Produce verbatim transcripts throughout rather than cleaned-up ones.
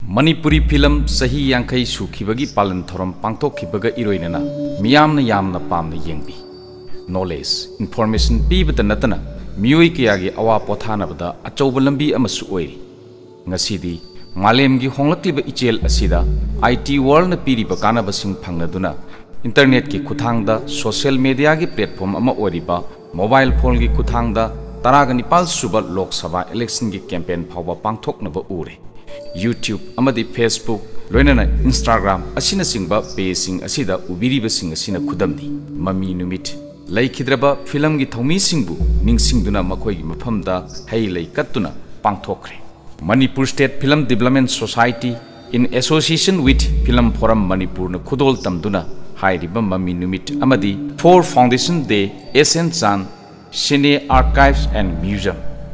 Manipuri film sahi yangkai sukibagi palan thoram pangtokhibaga iroinana miyamna yamna pamna yengbi knowledge information pibata natana miyoi kayagi awa pothanabada achauba lambi amasu oiri ngasidi malemgi honglakliba ichel asida I T world na piriba kanabasing phangnaduna internet ki kuthangda social media gi platform ama oriba mobile phone gi kuthangda taragani pal suba lok sabha election gi campaign phawba pangthoknaba ure YouTube amadi Facebook loinana Instagram asina singba page sing asida ubiriba sing asina khudamni Mami Numit laikhidraba film gi thomi singbu ningsingduna makhoi gi mafamda hei lai kattuna pangthokre Manipur State Film Development Society in association with Film Forum Manipur na khudol tamduna hairiba Mami Numit amadi for Foundation Day S N Chan Cine Archives and Museum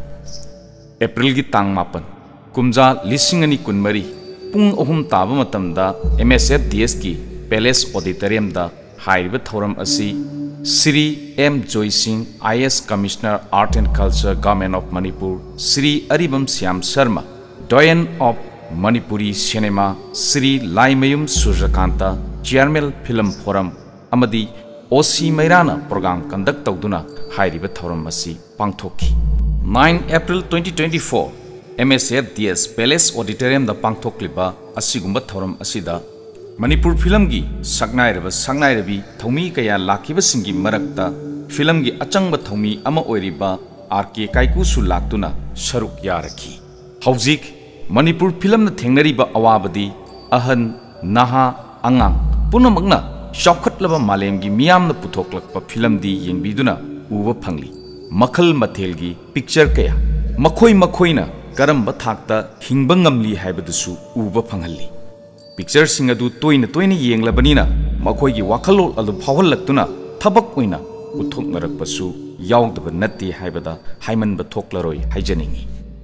April gi tang mapan kumja lisingani kunmari pung ohum taba matamda M S F D S ki Palace Auditorium da hairiba thoram asi Sri M Joy Singh I A S Commissioner Art and Culture Government of Manipur Sri Aribam Syam Sharma Doyen of Manipuri Cinema Sri Laimayum Surjakanta Chairman Film Forum amadi O C Mairana program conduct tawduna hairiba thoram asi pangthokhi nine April twenty twenty-four M S F D S Palace Auditorium da pangthokliba asigumba thoram asida Manipur film gi saknairaba saknairabi thomi kaya lakiba singi marakta film gi achangba thomi ama oiriba R K Kaiku su laktuna sharuk yarakhi hauzik Manipur film na thengnariba awabadi ahan naha angang punamakna shawkhatlaba malem gi miyamna puthoklakpa film di yengbiduna uba phangli makhal mathel gi picture kaya makhoi makhoina karamba thakta hingba ngamli haibadusu uba phanghalli picture sing adu toina toina yenglabanina makhoi gi wakhalol adu phawhallaktuna thabak oina uthoknarakpasu yaudaba natti haibada haimanba thoklaroi haijaningi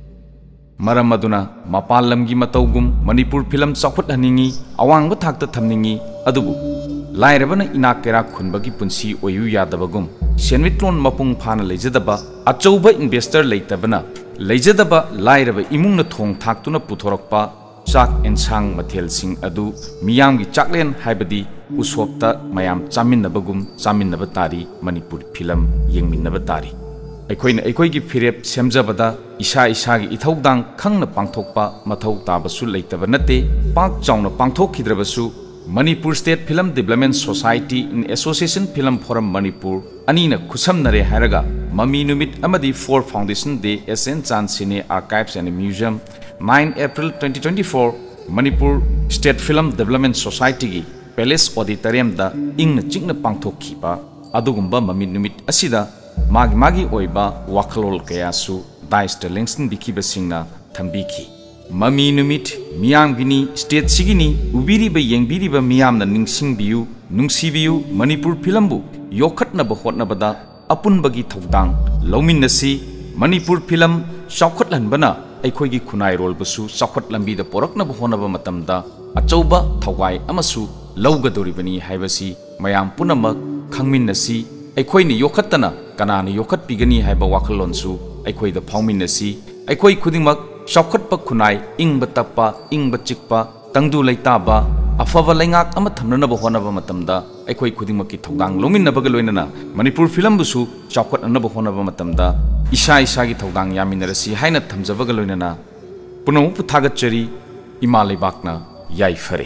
maram aduna mapal lamgi matawgum Manipur film chawkhat haningi awangba thakta thamningi adubu lairabana inakera khunbagi punsi oyu yadabagum senwitlon mapung phana lejadaba achauba investor leitabana leijadaba lairaba imungna thong thaktuna puthorakpa chak ensang mathel sing adu miyamgi chaklen haibadi usopta mayam chaminnabagum chaminnaba tari Manipur film yengminnaba tari aikoina aikoigi phirep semjabada isa isa gi ithaudang khangna pangthokpa mathau tabasu leitaba nate pak chauna pangthokhidrabasu Manipur State Film Development Society in Association Film Forum Manipur anina khusamnare haraga Mami Numit amadi for Foundation Day S N Chan Cine Archives and Museum nine April twenty twenty-four Manipur State Film Development Society gi Palace Auditorium da ingna chingna pangthokhiba adugumba Mami Numit asida magi magi oiba wakhalol kayasu daista lengsin bikiba singna thambiki Mami Numit miyam gini state sigini ubiriba yengbiriba miyamna ningsingbiyu nungsibiyu Manipur filmbu yokhatnaba hotnabada apunbagi thodang lawminnasi Manipur film chawkhatlanbana aikhoigi khunai rolbasu chawkhatlambi da poraknaba honaba matamda achauba thawai amasu lawgadoribani haibasi mayam punamak khangminnasi aikhoini yokhattana kanana yokhatpigani haiba wakhalonsu aikhoida phawminnasi aikoi khudingmak chawkhatpa khunai ingba tappa ingba chikpa tangdu leitaba afaba laingak ama thamnanaba honaba matamda aikoi khudingmakki thawdang longminnabaga loinana Manipur film busu chawkhatnaba honaba matamda isa isa gi thawdang yaminarasi haina thamjabaga loinana punamu puthagatchari imalai yai fare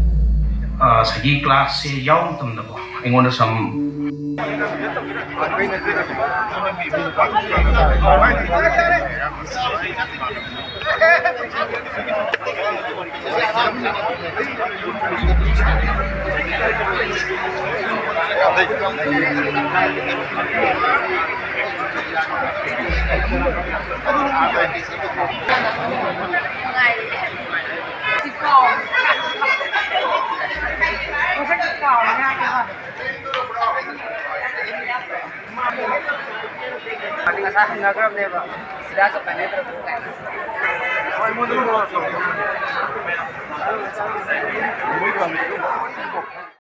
uh sagi class se yaw tamdabo ingona sam